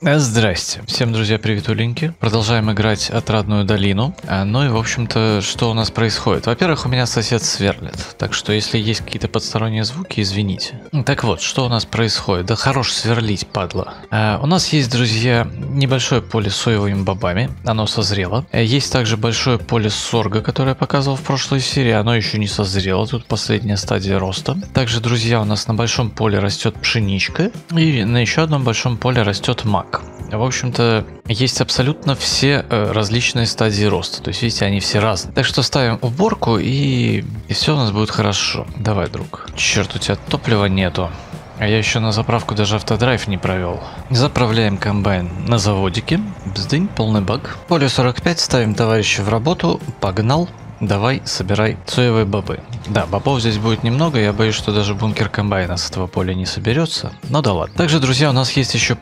Здрасте. Всем, друзья, приветуленьки. Продолжаем играть Отрадную долину. Ну и, в общем-то, что у нас происходит? Во-первых, у меня сосед сверлит, так что если есть какие-то подсторонние звуки, извините. Так вот, что у нас происходит? Да хорош сверлить, падла. У нас есть, друзья, небольшое поле с соевыми бобами. Оно созрело. Есть также большое поле сорга, которое я показывал в прошлой серии. Оно еще не созрело. Тут последняя стадия роста. Также, друзья, у нас на большом поле растет пшеничка. И на еще одном большом поле растет мак. В общем-то, есть абсолютно все различные стадии роста. То есть, видите, они все разные. Так что ставим уборку, и все у нас будет хорошо. Давай, друг. Черт, у тебя топлива нету. А я еще на заправку даже автодрайв не провел. Заправляем комбайн на заводике. Бздынь, полный баг. Поле 45, ставим товарища в работу. Погнал. Давай, собирай соевые бобы. Да, бобов здесь будет немного, я боюсь, что даже бункер комбайна с этого поля не соберется. Но да ладно. Также, друзья, у нас есть еще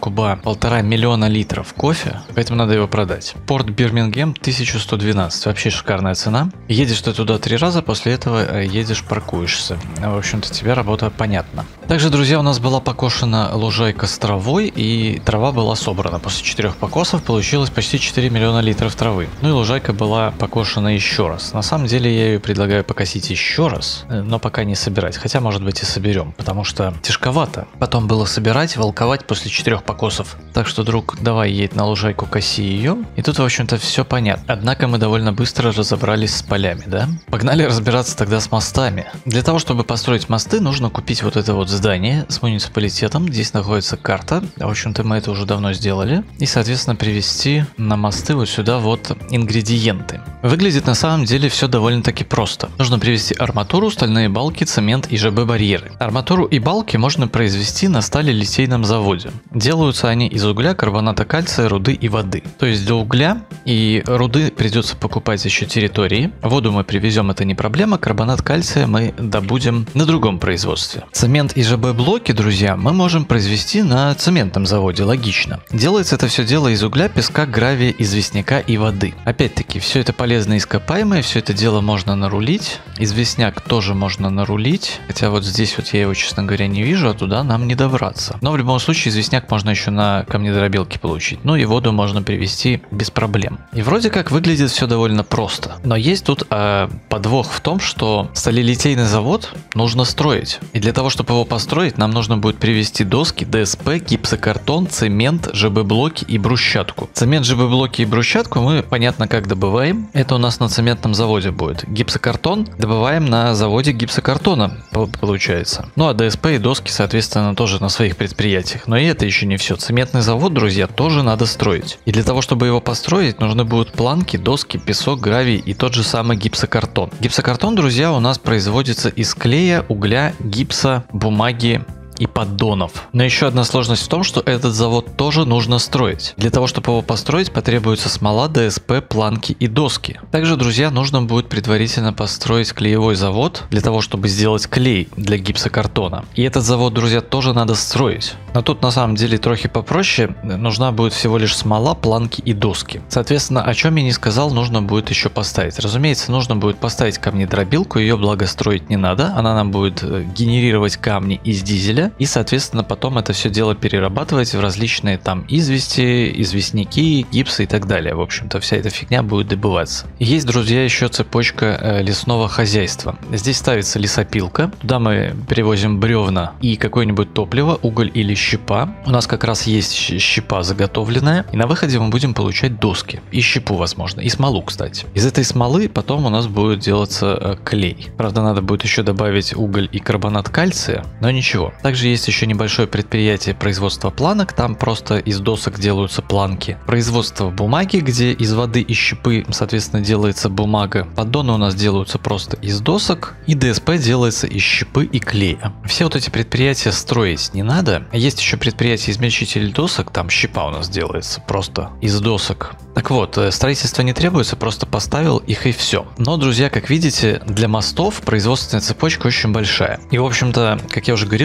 1,5 миллиона литров кофе, поэтому надо его продать. Порт Бирмингем 1112, вообще шикарная цена. Едешь ты туда 3 раза, после этого едешь, паркуешься. В общем-то, тебе работа понятна. Также, друзья, у нас была покошена лужайка с травой, и трава была собрана. После 4 покосов получилось почти 4 миллиона литров травы. Ну и лужайка была покошена еще раз. На самом деле я ее предлагаю покосить еще раз, но пока не собирать. Хотя, может быть, и соберем, потому что тяжковато. Потом было собирать, волковать после 4 покосов. Так что, друг, давай едь на лужайку, коси ее. И тут, в общем-то, все понятно. Однако мы довольно быстро разобрались с полями, да? Погнали разбираться тогда с мостами. Для того, чтобы построить мосты, нужно купить вот это вот здание с муниципалитетом. Здесь находится карта. В общем-то, мы это уже давно сделали. И, соответственно, привезти на мосты вот сюда вот ингредиенты. Выглядит на самом деле все довольно-таки просто. Нужно привезти арматуру, стальные балки, цемент и ЖБ-барьеры. Арматуру и балки можно произвести на сталелитейном заводе. Делаются они из угля, карбоната кальция, руды и воды. То есть для угля и руды придется покупать еще территории. Воду мы привезем, это не проблема. Карбонат кальция мы добудем на другом производстве. Цемент и ЖБ-блоки, друзья, мы можем произвести на цементном заводе, логично. Делается это все дело из угля, песка, гравия, известняка и воды. Опять-таки, все это полезные ископаемые, все это дело можно нарулить. Известняк тоже можно нарулить. Хотя вот здесь вот я его, честно говоря, не вижу, а туда нам не добраться. Но в любом случае известняк можно еще на камнедробилке получить. Ну и воду можно привезти без проблем. И вроде как выглядит все довольно просто. Но есть тут подвох в том, что сталелитейный завод нужно строить. И для того, чтобы его построить, нам нужно будет привезти доски, ДСП, гипсокартон, цемент, ЖБ-блоки и брусчатку. Цемент, ЖБ-блоки и брусчатку мы, понятно, как добываем. Это у нас на цементном заводе будет. Гипсокартон добываем на заводе гипсокартона, получается. Ну а ДСП и доски, соответственно, тоже на своих предприятиях. Но и это еще не все. Цементный завод, друзья, тоже надо строить. И для того, чтобы его построить, нужны будут планки, доски, песок, гравий и тот же самый гипсокартон. Гипсокартон, друзья, у нас производится из клея, угля, гипса, бумаги и поддонов. Но еще одна сложность в том, что этот завод тоже нужно строить. Для того, чтобы его построить, потребуется смола, ДСП, планки и доски. Также, друзья, нужно будет предварительно построить клеевой завод для того, чтобы сделать клей для гипсокартона. И этот завод, друзья, тоже надо строить. Но тут на самом деле трохи попроще. Нужна будет всего лишь смола, планки и доски. Соответственно, о чем я не сказал, нужно будет еще поставить. Разумеется, нужно будет поставить камнедробилку, ее благо строить не надо. Она нам будет генерировать камни из дизеля. И, соответственно, потом это все дело перерабатывать в различные там извести, известняки, гипсы и так далее. В общем-то, вся эта фигня будет добываться. Есть, друзья, еще цепочка лесного хозяйства. Здесь ставится лесопилка. Туда мы перевозим бревна и какое-нибудь топливо, уголь или щепа. У нас как раз есть щепа заготовленная. И на выходе мы будем получать доски. И щепу, возможно. И смолу, кстати. Из этой смолы потом у нас будет делаться клей. Правда, надо будет еще добавить уголь и карбонат кальция. Но ничего. Также есть еще небольшое предприятие производства планок, там просто из досок делаются планки. Производство бумаги, где из воды и щепы, соответственно, делается бумага. Поддоны у нас делаются просто из досок, и ДСП делается из щепы и клея. Все вот эти предприятия строить не надо. Есть еще предприятие измельчитель досок, там щепа у нас делается просто из досок. Так вот, строительство не требуется, просто поставил их и все. Но, друзья, как видите, для мостов производственная цепочка очень большая. И, в общем-то, как я уже говорил, второй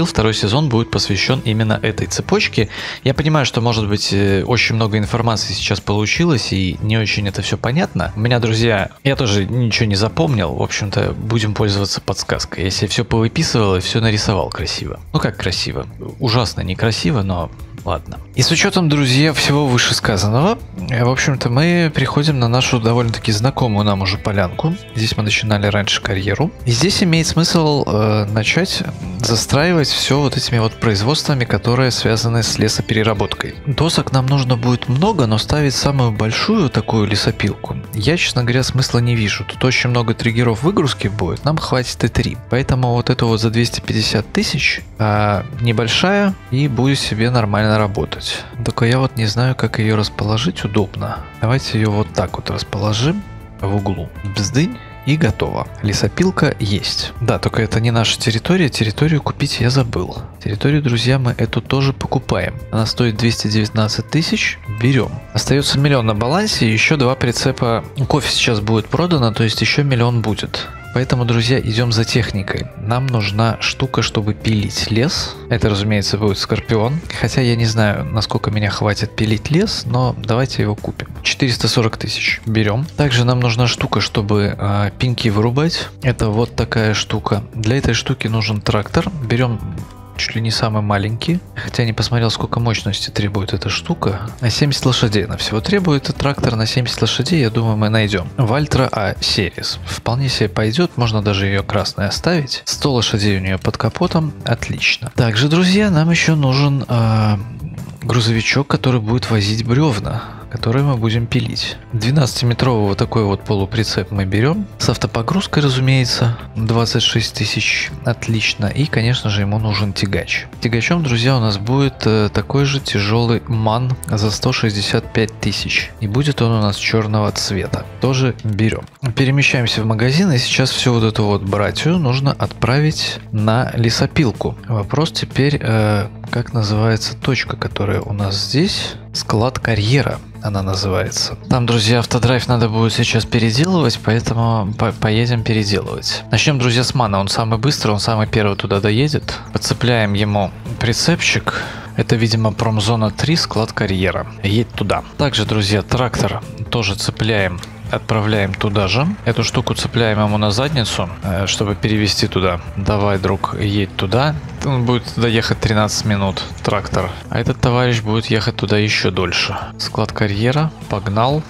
сезон будет посвящен именно этой цепочке. Я понимаю, что, может быть, очень много информации сейчас получилось, и не очень это все понятно. У меня, друзья, я тоже ничего не запомнил. В общем-то, будем пользоваться подсказкой. Я себе все повыписывал и все нарисовал красиво. Ну как красиво? Ужасно некрасиво, но... Ладно. И с учетом, друзья, всего вышесказанного, в общем-то, мы приходим на нашу довольно-таки знакомую нам уже полянку. Здесь мы начинали раньше карьеру. И здесь имеет смысл начать застраивать все вот этими вот производствами, которые связаны с лесопереработкой. Досок нам нужно будет много, но ставить самую большую такую лесопилку я, честно говоря, смысла не вижу. Тут очень много триггеров выгрузки будет, нам хватит и 3. Поэтому вот эту вот за 250 тысяч небольшая и будет себе нормально работать. Только я вот не знаю, как ее расположить удобно. Давайте ее вот так вот расположим в углу. Бздынь. И готово. Лесопилка есть. Да, только это не наша территория. Территорию купить я забыл. Территорию, друзья, мы эту тоже покупаем. Она стоит 219 тысяч. Берем. Остается 1 миллион на балансе. Еще 2 прицепа. Кофе сейчас будет продано, то есть еще 1 миллион будет. Поэтому, друзья, идем за техникой. Нам нужна штука, чтобы пилить лес. Это, разумеется, будет Скорпион. Хотя я не знаю, насколько меня хватит пилить лес, но давайте его купим. 440 тысяч. Берем. Также нам нужна штука, чтобы пеньки вырубать. Это вот такая штука. Для этой штуки нужен трактор. Берем чуть ли не самый маленький. Хотя не посмотрел, сколько мощности требует эта штука. На 70 лошадей она всего требует. И трактор на 70 лошадей, я думаю, мы найдем. Вальтра А Серис. Вполне себе пойдет. Можно даже ее красной оставить. 100 лошадей у нее под капотом. Отлично. Также, друзья, нам еще нужен грузовичок, который будет возить бревна, которые мы будем пилить. 12-метровый вот такой вот полуприцеп мы берем. С автопогрузкой, разумеется. 26 тысяч. Отлично. И, конечно же, ему нужен тягач. Тягачом, друзья, у нас будет такой же тяжелый МАН за 165 тысяч. И будет он у нас черного цвета. Тоже берем. Перемещаемся в магазин. И сейчас всю вот эту вот братью нужно отправить на лесопилку. Вопрос теперь, как называется точка, которая у нас здесь? Склад карьера она называется. Там, друзья, автодрайв надо будет сейчас переделывать, поэтому поедем переделывать. Начнем, друзья, с мана. Он самый быстрый, он самый первый туда доедет. Подцепляем ему прицепчик. Это, видимо, промзона 3, склад карьера. Едь туда. Также, друзья, трактор тоже цепляем. Отправляем туда же. Эту штуку цепляем ему на задницу, чтобы перевести туда. Давай, друг, едь туда. Он будет туда ехать 13 минут, трактор. А этот товарищ будет ехать туда еще дольше. Склад карьера. Погнал.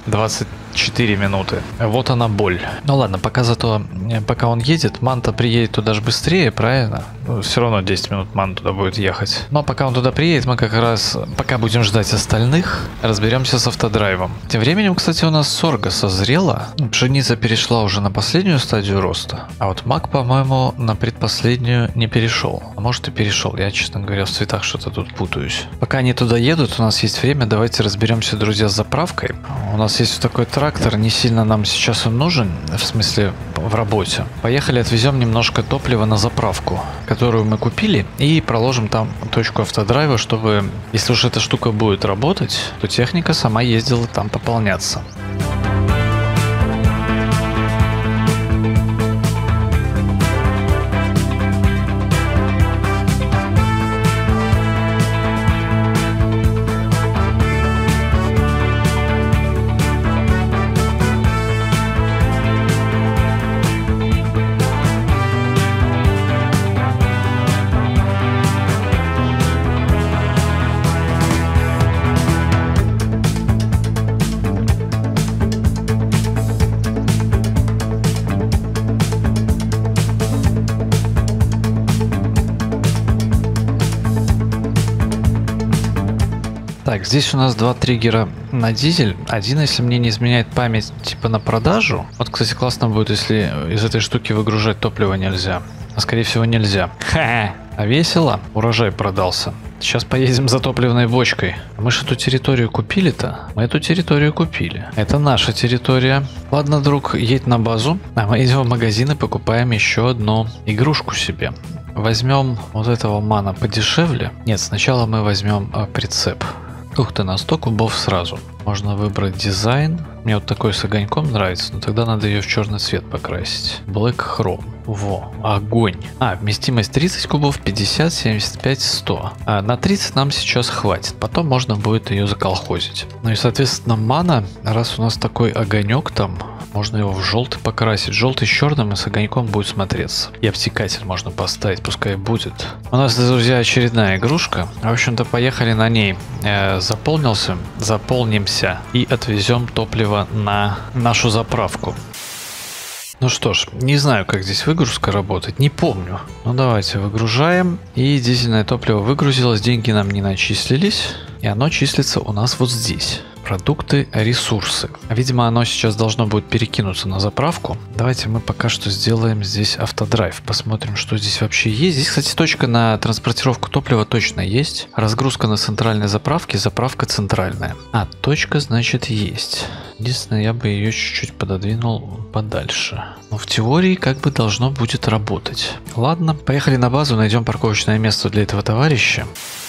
24 минуты. Вот она боль. Ну ладно, пока он едет, Манта приедет туда же быстрее, правильно? Ну, все равно 10 минут Ман туда будет ехать. Но пока он туда приедет, мы как раз, пока будем ждать остальных, разберемся с автодрайвом. Тем временем, кстати, у нас сорга созрела. Пшеница перешла уже на последнюю стадию роста. А вот мак, по-моему, на предпоследнюю не перешел. А может и перешел. Я, честно говоря, в цветах что-то тут путаюсь. Пока они туда едут, у нас есть время. Давайте разберемся, друзья, с заправкой. У нас есть вот такой трактор. Не сильно нам сейчас он нужен. В смысле, в работе. Поехали, отвезем немножко топлива на заправку, которую мы купили, и проложим там точку автодрайва, чтобы, если уж эта штука будет работать, то техника сама ездила там пополняться. Так, здесь у нас 2 триггера на дизель. Один, если мне не изменяет память, типа на продажу. Вот, кстати, классно будет, если из этой штуки выгружать топливо нельзя. А скорее всего нельзя. Ха-ха. А весело. Урожай продался. Сейчас поедем за топливной бочкой. Мы же эту территорию купили-то? Мы эту территорию купили. Это наша территория. Ладно, друг, едь на базу. А мы идем в магазин и покупаем еще одну игрушку себе. Возьмем вот этого мана подешевле. Нет, сначала мы возьмем прицеп. Ух ты, на 100 кубов сразу. Можно выбрать дизайн. Мне вот такой с огоньком нравится, но тогда надо ее в черный цвет покрасить. Black Chrome. Во, огонь. Вместимость 30 кубов, 50, 75, 100. На 30 нам сейчас хватит. Потом можно будет ее заколхозить. Ну и, соответственно, мана, раз у нас такой огонек там, можно его в желтый покрасить. Желтый с черным и с огоньком будет смотреться. И обтекатель можно поставить, пускай будет. У нас, друзья, очередная игрушка. В общем-то, поехали на ней. Заполнимся и отвезем топливо на нашу заправку. Ну что ж, не знаю, как здесь выгрузка работает, не помню. Ну давайте выгружаем. И дизельное топливо выгрузилось, деньги нам не начислились. И оно числится у нас вот здесь. Продукты, ресурсы. Видимо, оно сейчас должно будет перекинуться на заправку. Давайте мы пока что сделаем здесь автодрайв. Посмотрим, что здесь вообще есть. Здесь, кстати, точка на транспортировку топлива точно есть. Разгрузка на центральной заправке, заправка центральная. Точка, значит, есть. Единственное, я бы ее чуть-чуть пододвинул подальше. Но в теории как бы должно будет работать. Ладно, поехали на базу, найдем парковочное место для этого товарища.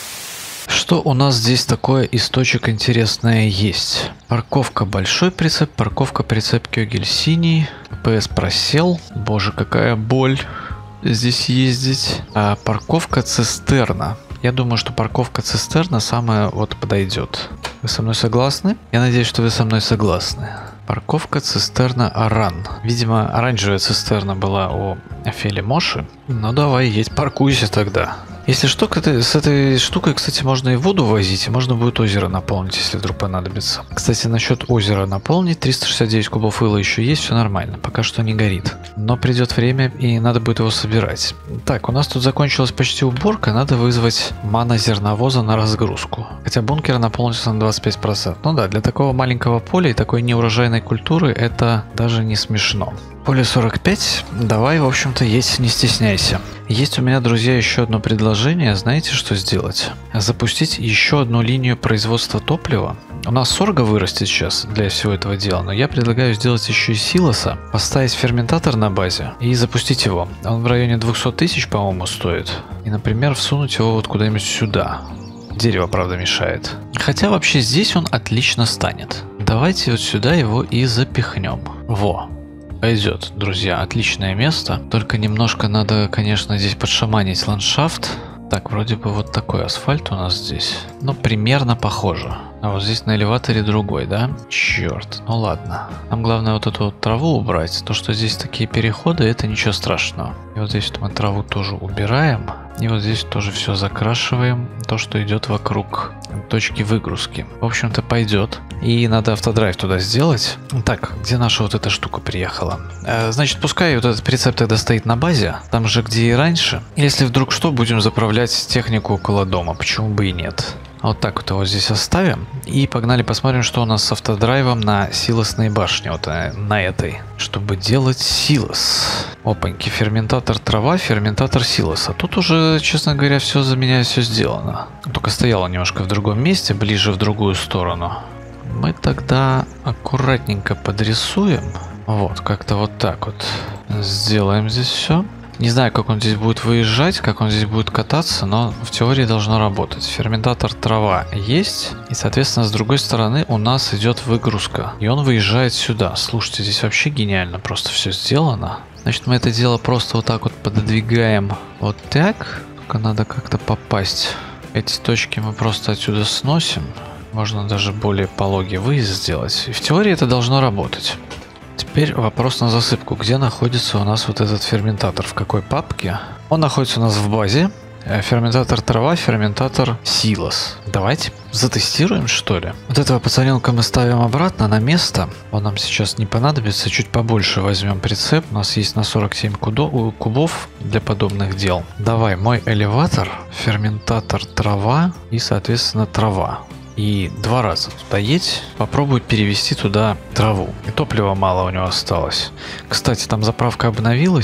Что у нас здесь такое из точек интересное есть? Парковка большой прицеп, парковка прицеп Кёгель синий, ПС просел, боже, какая боль здесь ездить. Парковка цистерна. Я думаю, что парковка цистерна самая вот подойдет. Вы со мной согласны? Я надеюсь, что вы со мной согласны. Парковка цистерна Аран. Видимо, оранжевая цистерна была у Офелии Моши. Ну давай, едь, паркуйся тогда. Если что, с этой штукой, кстати, можно и воду возить, и можно будет озеро наполнить, если вдруг понадобится. Кстати, насчет озера наполнить, 369 кубов ила еще есть, все нормально, пока что не горит. Но придет время, и надо будет его собирать. Так, у нас тут закончилась почти уборка, надо вызвать манозерновоза на разгрузку. Хотя бункер наполнится на 25%. Ну да, для такого маленького поля и такой неурожайной культуры это даже не смешно. Поле 45, давай, в общем-то, есть, не стесняйся. Есть у меня, друзья, еще одно предложение. Знаете, что сделать? Запустить еще одну линию производства топлива. У нас сорго вырастет сейчас для всего этого дела, но я предлагаю сделать еще и силоса, поставить ферментатор на базе и запустить его. Он в районе 200 тысяч, по-моему, стоит. И, например, всунуть его вот куда-нибудь сюда. Дерево, правда, мешает. Хотя вообще здесь он отлично станет. Давайте вот сюда его и запихнем. Во. Пойдет, друзья, отличное место. Только немножко надо, конечно, здесь подшаманить ландшафт. Так, вроде бы вот такой асфальт у нас здесь. Ну, примерно похоже. А вот здесь на элеваторе другой, да? Черт, ну ладно. Нам главное вот эту вот траву убрать. То, что здесь такие переходы, это ничего страшного. И вот здесь вот мы траву тоже убираем. И вот здесь тоже все закрашиваем. То, что идет вокруг точки выгрузки. В общем-то, пойдет. И надо автодрайв туда сделать. Так, где наша вот эта штука приехала? Значит, пускай вот этот прицеп тогда стоит на базе. Там же, где и раньше. Если вдруг что, будем заправлять технику около дома. Почему бы и нет? Вот так вот его здесь оставим. И погнали посмотрим, что у нас с автодрайвом на силосной башне. Вот на этой. Чтобы делать силос. Опаньки, ферментатор трава, ферментатор силоса. Тут уже, честно говоря, все за меня все сделано. Только стояло немножко в другом месте, ближе в другую сторону. Мы тогда аккуратненько подрисуем. Вот, как-то вот так вот. Сделаем здесь все. Не знаю, как он здесь будет выезжать, как он здесь будет кататься, но в теории должно работать. Ферментатор трава есть. И, соответственно, с другой стороны у нас идет выгрузка. И он выезжает сюда. Слушайте, здесь вообще гениально просто все сделано. Значит, мы это дело просто вот так вот пододвигаем. Вот так. Только надо как-то попасть. Эти точки мы просто отсюда сносим. Можно даже более пологий выезд сделать. И в теории это должно работать. Теперь вопрос на засыпку. Где находится у нас вот этот ферментатор? В какой папке? Он находится у нас в базе. Ферментатор трава, ферментатор силос. Давайте затестируем, что ли. Вот этого пацаненка мы ставим обратно на место. Он нам сейчас не понадобится. Чуть побольше возьмем прицеп. У нас есть на 47 кубов для подобных дел. Давай, мой элеватор, ферментатор трава и, соответственно, трава. И 2 раза туда едь, попробуй перевести туда траву. И топлива мало у него осталось. Кстати, там заправка обновилась.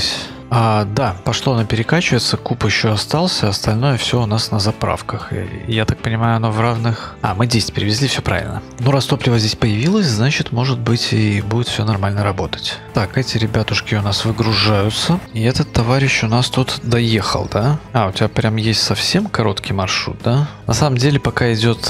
Да, пошло оно перекачивается, куб еще остался, остальное все у нас на заправках. И я так понимаю, оно в равных... Мы 10 перевезли, все правильно. Ну, раз топливо здесь появилось, значит, может быть, и будет все нормально работать. Так, эти ребятушки у нас выгружаются. И этот товарищ у нас тут доехал, да? У тебя прям есть совсем короткий маршрут, да? На самом деле, пока идет,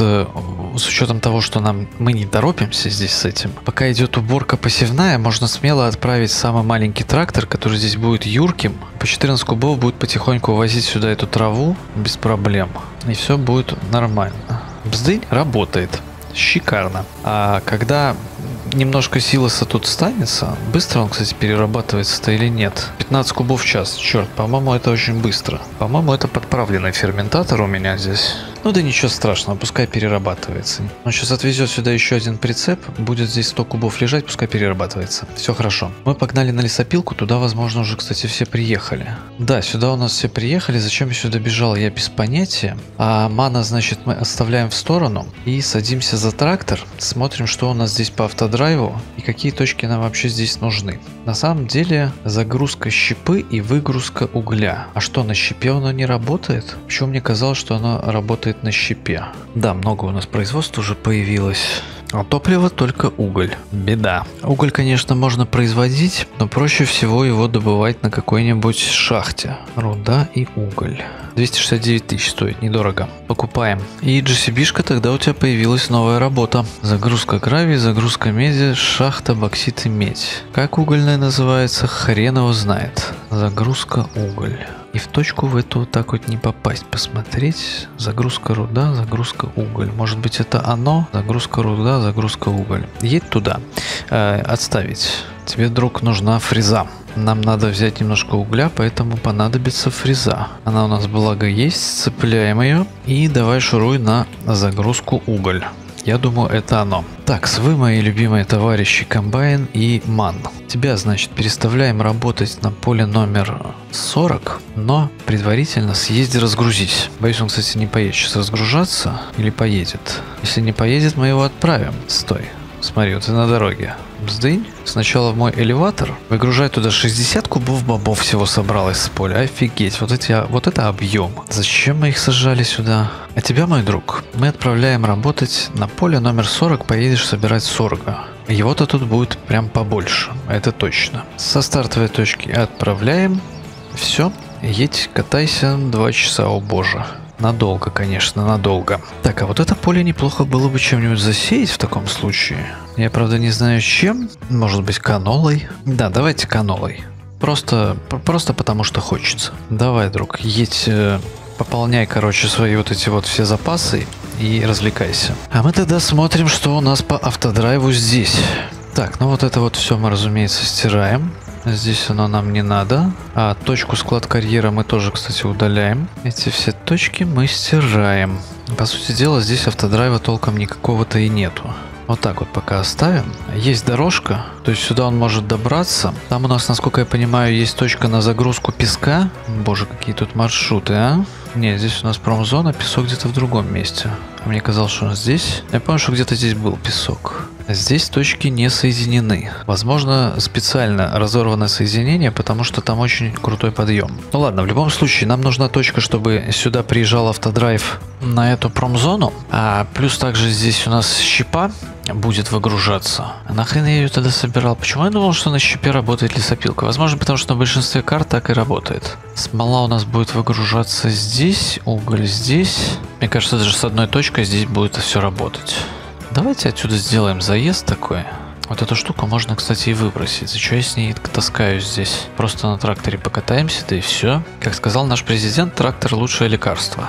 с учетом того, что мы не торопимся здесь с этим, пока идет уборка посевная, можно смело отправить самый маленький трактор, который здесь будет юрким, по 14 кубов будет потихоньку возить сюда эту траву без проблем. И все будет нормально. Бздынь работает. Шикарно. А когда немножко силоса тут станется, быстро он, кстати, перерабатывается-то или нет? 15 кубов в час. Черт, по-моему, это очень быстро. По-моему, это подправленный ферментатор у меня здесь. Ну да ничего страшного, пускай перерабатывается. Он сейчас отвезет сюда еще один прицеп, будет здесь 100 кубов лежать, пускай перерабатывается. Все хорошо. Мы погнали на лесопилку, туда, возможно, уже, кстати, все приехали. Да, сюда у нас все приехали, зачем я сюда бежал, я без понятия. А мана, значит, мы оставляем в сторону и садимся за трактор, смотрим, что у нас здесь по автодрайву и какие точки нам вообще здесь нужны. На самом деле, загрузка щепы и выгрузка угля. А что, на щепе оно не работает? Почему мне казалось, что оно работает на щепе? Да, много у нас производств уже появилось. А топливо только уголь. Беда. Уголь, конечно, можно производить, но проще всего его добывать на какой-нибудь шахте. Руда и уголь. 269 тысяч стоит, недорого. Покупаем. И GCB-шка, тогда у тебя появилась новая работа. Загрузка гравий, загрузка меди, шахта, боксит и медь. Как угольная называется, хрен его знает. Загрузка уголь. И в точку в эту вот так вот не попасть. Посмотреть. Загрузка руда, загрузка уголь. Может быть, это оно? Загрузка руда, загрузка уголь. Едь туда. Отставить. Тебе, друг, нужна фреза. Нам надо взять немножко угля, поэтому понадобится фреза. Она у нас, благо, есть. Цепляем ее. И давай шуруй на загрузку уголь. Я думаю, это оно. Так, вы мои любимые товарищи комбайн и ман. Тебя, значит, переставляем работать на поле номер 40, но предварительно съезди разгрузись. Боюсь, он, кстати, не поедет сейчас разгружаться или поедет. Если не поедет, мы его отправим. Стой. Смотри, вот ты на дороге. Бздынь. Сначала в мой элеватор. Выгружай туда 60 кубов бобов всего собралось с поля. Офигеть. Вот это объем. Зачем мы их сажали сюда? А тебя, мой друг, мы отправляем работать на поле номер 40. Поедешь собирать сорга. Его-то тут будет прям побольше. Это точно. Со стартовой точки отправляем. Все. Едь, катайся 2 часа, о боже. Надолго, конечно, надолго. Так, а вот это поле неплохо было бы чем-нибудь засеять в таком случае. Я, правда, не знаю чем. Может быть, канолой? Да, давайте канолой. Просто потому что хочется. Давай, друг, едь, пополняй, короче, свои вот эти вот все запасы и развлекайся. А мы тогда смотрим, что у нас по автодрайву здесь. Так, ну вот это вот все мы, разумеется, стираем. Здесь оно нам не надо. А точку склад карьера мы тоже, кстати, удаляем. Эти все точки мы стираем. По сути дела, здесь автодрайва толком никакого-то и нету. Вот так вот пока оставим. Есть дорожка, то есть сюда он может добраться. Там у нас, насколько я понимаю, есть точка на загрузку песка. Боже, какие тут маршруты, а? Нет, здесь у нас промзона, песок где-то в другом месте. А мне казалось, что он здесь. Я помню, что где-то здесь был песок. Здесь точки не соединены. Возможно, специально разорвано соединение, потому что там очень крутой подъем. Ну ладно, в любом случае, нам нужна точка, чтобы сюда приезжал автодрайв на эту промзону. А плюс также здесь у нас щепа будет выгружаться. А нахрен я ее тогда собирал? Почему я думал, что на щепе работает лесопилка? Возможно, потому что на большинстве карт так и работает. Смола у нас будет выгружаться здесь, уголь здесь. Мне кажется, даже с одной точкой здесь будет все работать. Давайте отсюда сделаем заезд такой. Вот эту штуку можно, кстати, и выбросить. Зачем я с ней таскаюсь здесь? Просто на тракторе покатаемся, да и все. Как сказал наш президент, трактор лучшее лекарство.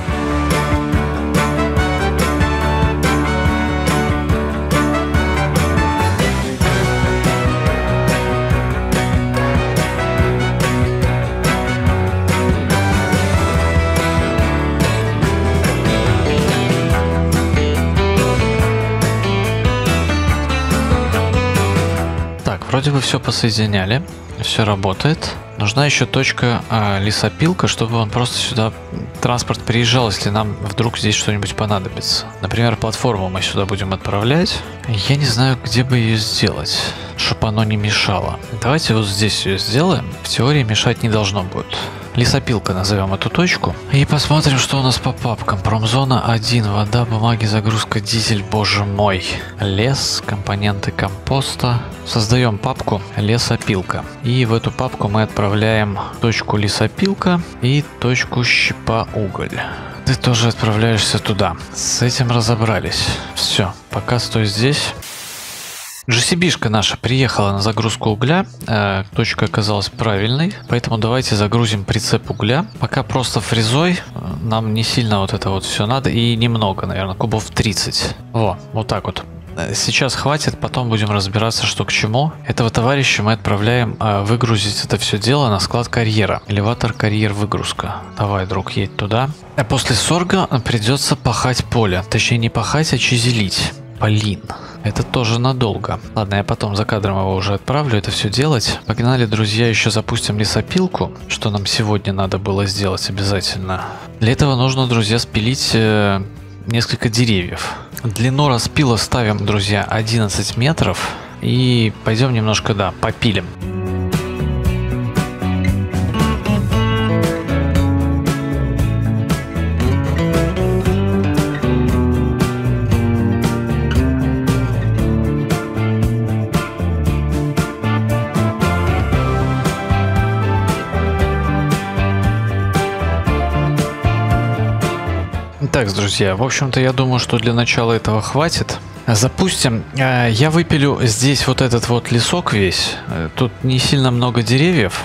Вроде бы все посоединяли, все работает. Нужна еще точка лесопилка, чтобы он просто сюда транспорт приезжал, если нам вдруг здесь что-нибудь понадобится. Например, платформу мы сюда будем отправлять. Я не знаю, где бы ее сделать. чтобы оно не мешало. Давайте вот здесь ее сделаем. В теории мешать не должно будет. Лесопилка назовем эту точку. И посмотрим, что у нас по папкам. Промзона 1, вода, бумаги, загрузка, дизель, боже мой. Лес, компоненты компоста. Создаем папку лесопилка. И в эту папку мы отправляем точку лесопилка и точку щепа уголь. Ты тоже отправляешься туда. С этим разобрались. Все, пока стой здесь. GCB-шка наша приехала на загрузку угля, точка оказалась правильной, поэтому давайте загрузим прицеп угля. Пока просто фрезой, нам не сильно вот это вот все надо, и немного, наверное, кубов 30. Вот так вот. Сейчас хватит, потом будем разбираться, что к чему. Этого товарища мы отправляем выгрузить это все дело на склад карьера. Элеватор, карьер, выгрузка. Давай, друг, едь туда. А после сорга придется пахать поле. Точнее, не пахать, а чизелить. Блин. Это тоже надолго. Ладно, я потом за кадром его уже отправлю это все делать. Погнали, друзья, еще запустим лесопилку, что нам сегодня надо было сделать обязательно. Для этого нужно, друзья, спилить несколько деревьев. Длину распила ставим, друзья, 11 метров. И пойдем немножко, да, попилим. Так, друзья, в общем-то, я думаю, что для начала этого хватит. Запустим. Я выпилю здесь вот этот вот лесок весь. Тут не сильно много деревьев.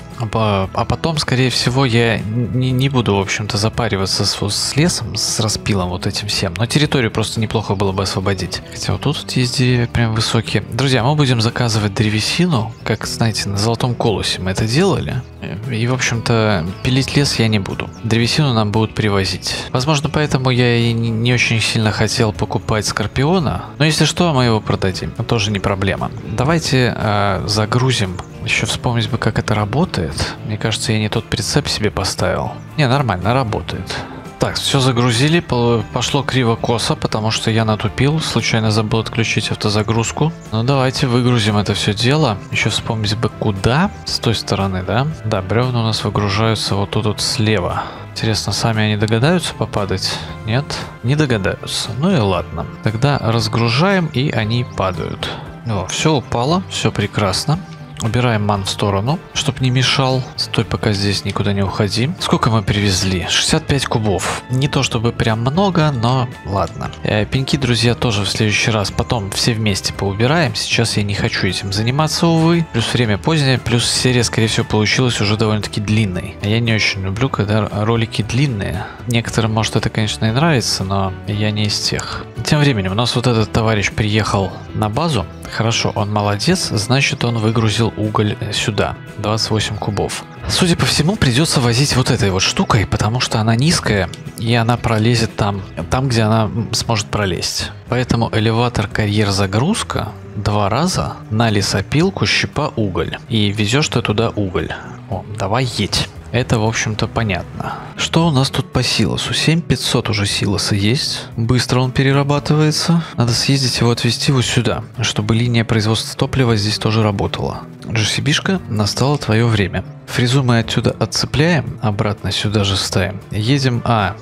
А потом, скорее всего, я не буду, в общем-то, запариваться с лесом, с распилом вот этим всем. Но территорию просто неплохо было бы освободить. Хотя вот тут есть деревья прям высокие. Друзья, мы будем заказывать древесину, как, знаете, на Золотом Колосе мы это делали. И, в общем-то, пилить лес я не буду. Древесину нам будут привозить. Возможно, поэтому я и не очень сильно хотел покупать Скорпиона. Но если что, мы его продадим. Это тоже не проблема. Давайте загрузим. Еще вспомнить бы, как это работает. Мне кажется, я не тот прицеп себе поставил. Не, нормально, работает. Так, все загрузили, пошло криво-косо, потому что я натупил, случайно забыл отключить автозагрузку. Ну давайте выгрузим это все дело. Еще вспомнить бы, куда. С той стороны, да? Да, бревна у нас выгружаются вот тут вот слева. Интересно, сами они догадаются попадать? Нет? Не догадаются. Ну и ладно. Тогда разгружаем, и они падают. О, все упало, все прекрасно. Убираем ман в сторону, чтобы не мешал. Стой, пока здесь никуда не уходи. Сколько мы привезли? 65 кубов. Не то чтобы прям много, но ладно. Пеньки, друзья, тоже в следующий раз потом все вместе поубираем. Сейчас я не хочу этим заниматься, увы. Плюс время позднее, плюс серия, скорее всего, получилась уже довольно-таки длинной. Я не очень люблю, когда ролики длинные. Некоторым, может, это, конечно, и нравится, но я не из тех. Тем временем у нас вот этот товарищ приехал на базу. Хорошо, он молодец, значит, он выгрузил уголь сюда. 28 кубов. Судя по всему, придется возить вот этой вот штукой, потому что она низкая, и она пролезет там, где она сможет пролезть. Поэтому элеватор, карьер, загрузка 2 раза на лесопилку, щепа, уголь. И везешь ты туда уголь. О, давай едь. Это, в общем-то, понятно. Что у нас тут по силосу? 7500 уже силоса есть. Быстро он перерабатывается. Надо съездить его, отвезти вот сюда, чтобы линия производства топлива здесь тоже работала. GCB-шка, настало твое время. Фрезу мы отсюда отцепляем, обратно сюда же ставим. Едем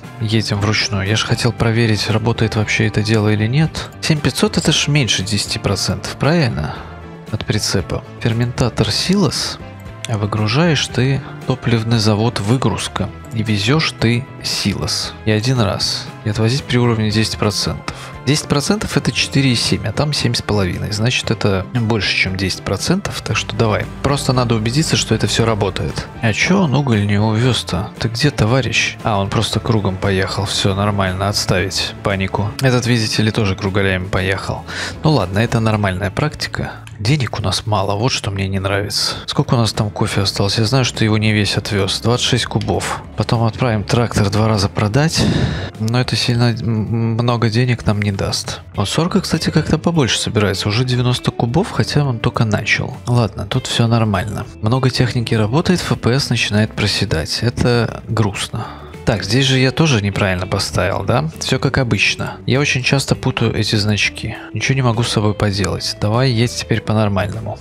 вручную. Я же хотел проверить, работает вообще это дело или нет. 7500 это ж меньше 10%, правильно? От прицепа. Ферментатор силос. Выгружаешь ты топливный завод выгрузка и везешь ты силос. И один раз. И отвозить при уровне 10%. 10% это 4,7, а там 7,5. Значит, это больше, чем 10%. Так что давай. Просто надо убедиться, что это все работает. А чё он уголь не увез-то? Ты где, товарищ? А, он просто кругом поехал. Все нормально, отставить панику. Этот, видите ли, тоже кругалями поехал. Ну ладно, это нормальная практика. Денег у нас мало, вот что мне не нравится. Сколько у нас там кофе осталось? Я знаю, что его не весь отвез. 26 кубов. Потом отправим трактор 2 раза продать. Но это сильно много денег нам не даст. Но сорга, кстати, как-то побольше собирается. Уже 90 кубов, хотя он только начал. Ладно, тут все нормально. Много техники работает, FPS начинает проседать. Это грустно. Так, здесь же я тоже неправильно поставил, да? Все как обычно. Я очень часто путаю эти значки. Ничего не могу с собой поделать. Давай едь теперь по-нормальному.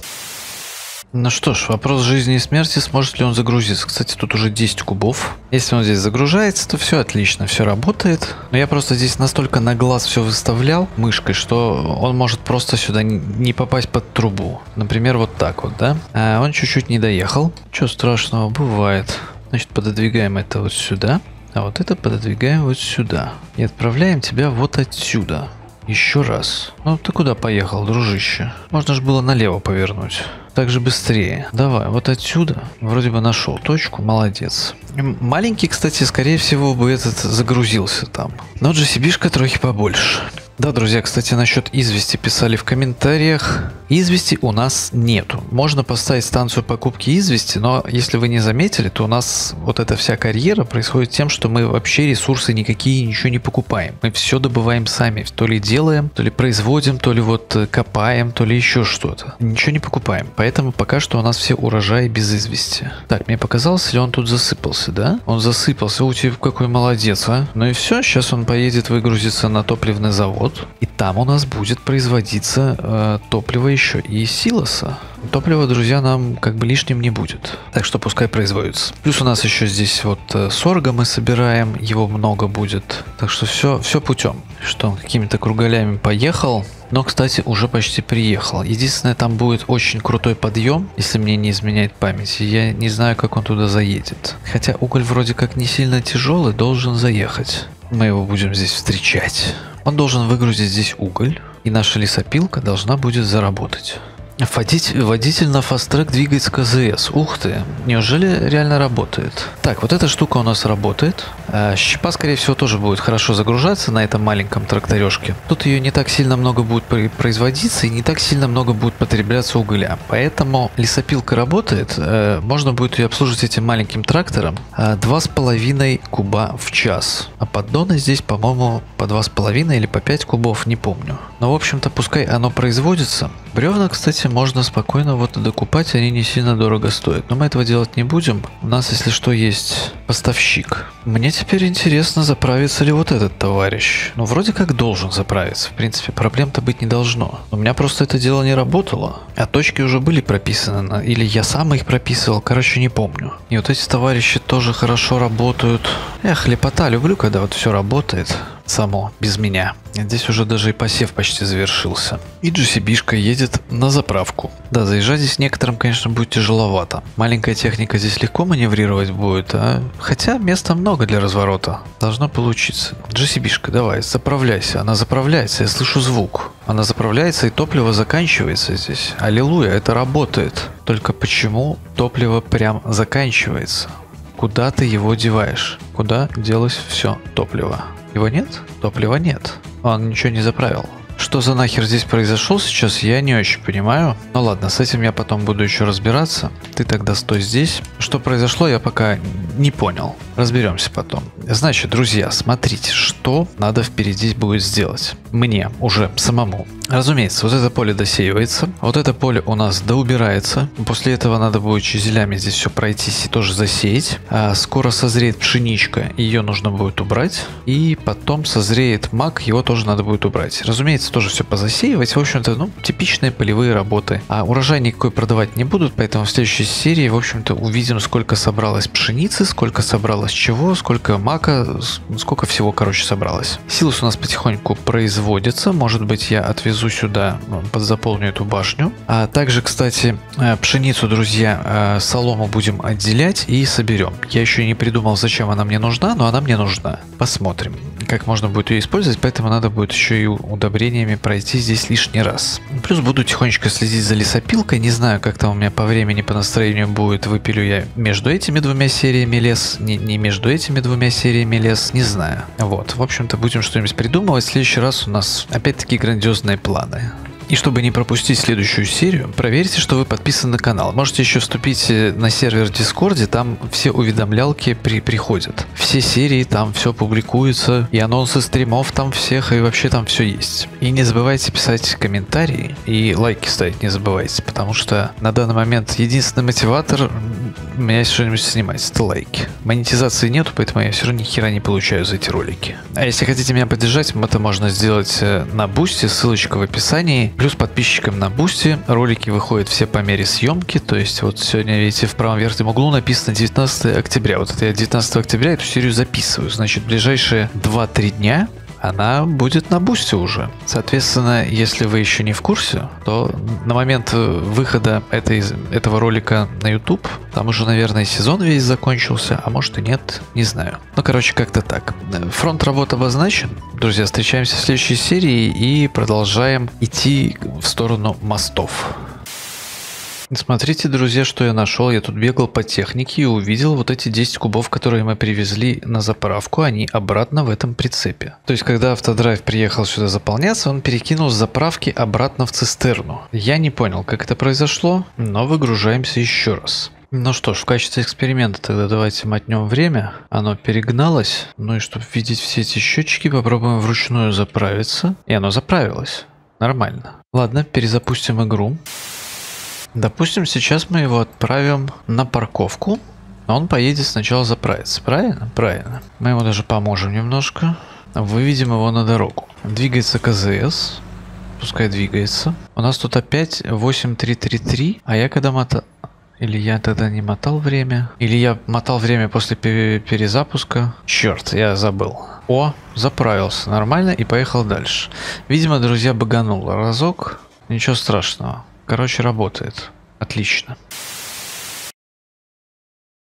Ну что ж, вопрос жизни и смерти, сможет ли он загрузиться. Кстати, тут уже 10 кубов. Если он здесь загружается, то все отлично, все работает. Но я просто здесь настолько на глаз все выставлял мышкой, что он может просто сюда не попасть под трубу. Например, вот так вот, да? А он чуть-чуть не доехал. Чего страшного, бывает. Значит, пододвигаем это вот сюда. А вот это пододвигаем вот сюда. И отправляем тебя вот отсюда. Еще раз. Ну ты куда поехал, дружище? Можно же было налево повернуть. Так же быстрее. Давай, вот отсюда. Вроде бы нашел точку, молодец. Маленький, кстати, скорее всего бы этот загрузился там. Но GCB-шка трохи побольше. Да, друзья, кстати, насчет извести писали в комментариях. Извести у нас нету. Можно поставить станцию покупки извести, но если вы не заметили, то у нас вот эта вся карьера происходит тем, что мы вообще ресурсы никакие ничего не покупаем. Мы все добываем сами. То ли делаем, то ли производим, то ли вот копаем, то ли еще что-то. Ничего не покупаем. Поэтому пока что у нас все урожаи без извести. Так, мне показалось, или он тут засыпался, да? Он засыпался. У тебя какой молодец, а? Ну и все, сейчас он поедет выгрузиться на топливный завод. И там у нас будет производиться топливо еще и силоса. Топливо, друзья, нам как бы лишним не будет. Так что пускай производится. Плюс у нас еще здесь вот сорга мы собираем. Его много будет. Так что все путем. Что он какими-то кругалями поехал. Но, кстати, уже почти приехал. Единственное, там будет очень крутой подъем, если мне не изменяет память. Я не знаю, как он туда заедет. Хотя уголь вроде как не сильно тяжелый, должен заехать. Мы его будем здесь встречать. Он должен выгрузить здесь уголь, и наша лесопилка должна будет заработать. Водитель на фаст-трек двигается к АЗС. Ух ты, неужели реально работает? Так, вот эта штука у нас работает. Щепа, скорее всего, тоже будет хорошо загружаться на этом маленьком тракторешке. Тут ее не так сильно много будет производиться и не так сильно много будет потребляться угля. Поэтому лесопилка работает. Можно будет ее обслуживать этим маленьким трактором 2,5 куба в час. А поддоны здесь, по-моему, по 2,5 или по 5 кубов, не помню. Но, в общем-то, пускай оно производится. Бревна, кстати, можно спокойно вот докупать, они не сильно дорого стоят. Но мы этого делать не будем. У нас, если что, есть поставщик. Мне теперь интересно, заправится ли вот этот товарищ. Ну, вроде как должен заправиться. В принципе, проблем-то быть не должно. У меня просто это дело не работало. А точки уже были прописаны. Или я сам их прописывал. Короче, не помню. И вот эти товарищи тоже хорошо работают. Эх, лепота, люблю, когда вот все работает само, без меня. Здесь уже даже и посев почти завершился. И GCB-шка едет на заправку. Да, заезжать здесь некоторым, конечно, будет тяжеловато. Маленькая техника здесь легко маневрировать будет, а... Хотя места много для разворота. Должно получиться. GCB-шка, давай, заправляйся. Она заправляется, я слышу звук. Она заправляется, и топливо заканчивается здесь. Аллилуйя, это работает. Только почему топливо прям заканчивается? Куда ты его деваешь? Куда делось все топливо? Его нет? Топлива нет. Он ничего не заправил. Что за нахер здесь произошло сейчас, я не очень понимаю. Ну ладно, с этим я потом буду еще разбираться. Ты тогда стой здесь. Что произошло, я пока не понял. Разберемся потом. Значит, друзья, смотрите, что надо впереди будет сделать. Мне уже самому. Разумеется, вот это поле досеивается. Вот это поле у нас доубирается. После этого надо будет чизелями здесь все пройтись и тоже засеять. Скоро созреет пшеничка, ее нужно будет убрать. И потом созреет мак, его тоже надо будет убрать. Разумеется, тоже все позасеивать. В общем-то, ну, типичные полевые работы. А урожай никакой продавать не будут, поэтому в следующей серии, в общем-то, увидим, сколько собралось пшеницы, сколько собралось чего, сколько мака, сколько всего, короче, собралось. Силос у нас потихоньку производится. Может быть, я отвезу сюда, подзаполню эту башню. А также, кстати, пшеницу, друзья, солому будем отделять и соберем. Я еще не придумал, зачем она мне нужна, но она мне нужна. Посмотрим, как можно будет ее использовать, поэтому надо будет еще и удобрениями пройти здесь лишний раз. Плюс буду тихонечко следить за лесопилкой. Не знаю, как там у меня по времени, по настроению будет. Выпилю я между этими двумя сериями лес, не между этими двумя сериями лес, не знаю. Вот, в общем-то, будем что-нибудь придумывать. В следующий раз у нас опять-таки грандиозные планы. И чтобы не пропустить следующую серию, проверьте, что вы подписаны на канал. Можете еще вступить на сервер в Дискорде, там все уведомлялки приходят. Все серии, там все публикуется, и анонсы стримов там всех, и вообще там все есть. И не забывайте писать комментарии, и лайки ставить не забывайте, потому что на данный момент единственный мотиватор у меня есть что-нибудь снимать, это лайки. Монетизации нету, поэтому я все равно ни хера не получаю за эти ролики. А если хотите меня поддержать, это можно сделать на Бусти, ссылочка в описании. Плюс подписчикам на Бусти ролики выходят все по мере съемки. То есть вот сегодня, видите, в правом верхнем углу написано 19 октября. Вот это я 19 октября эту серию записываю. Значит, ближайшие 2-3 дня она будет на Бусти уже. Соответственно, если вы еще не в курсе, то на момент выхода этого ролика на YouTube, там уже, наверное, сезон весь закончился, а может и нет, не знаю. Ну, короче, как-то так. Фронт работ обозначен. Друзья, встречаемся в следующей серии и продолжаем идти в сторону мостов. Смотрите, друзья, что я нашел. Я тут бегал по технике и увидел вот эти 10 кубов, которые мы привезли на заправку. Они обратно в этом прицепе. То есть, когда автодрайв приехал сюда заполняться, он перекинул с заправки обратно в цистерну. Я не понял, как это произошло, но выгружаемся еще раз. Ну что ж, в качестве эксперимента тогда давайте мотнем время. Оно перегналось. Ну и чтобы видеть все эти счетчики, попробуем вручную заправиться. И оно заправилось. Нормально. Ладно, перезапустим игру. Допустим, сейчас мы его отправим на парковку, а он поедет сначала заправиться, правильно? Правильно. Мы ему даже поможем немножко. Выведем его на дорогу. Двигается КЗС. Пускай двигается. У нас тут опять 8333, а я когда мотал... Или я тогда не мотал время? Или я мотал время после перезапуска? Черт, я забыл. О, заправился нормально и поехал дальше. Видимо, друзья, баганул разок. Ничего страшного. Короче, работает. Отлично.